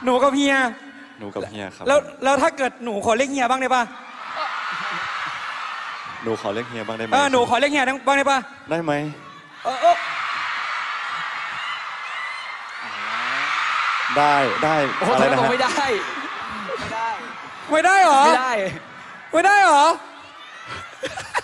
หนูกับเฮียหนูกับเฮียครับแล้วถ้าเกิดหนูขอเรียกเฮียบ้างได้ปะหนูขอเรียกเฮียบ้างได้ไหมหนูขอเรียกเฮียบ้างได้ปะได้ไหม ได้อะไรนะฮะไม่ได้ไม่ได้เหรอไม่ได้ไม่ได้เหรอ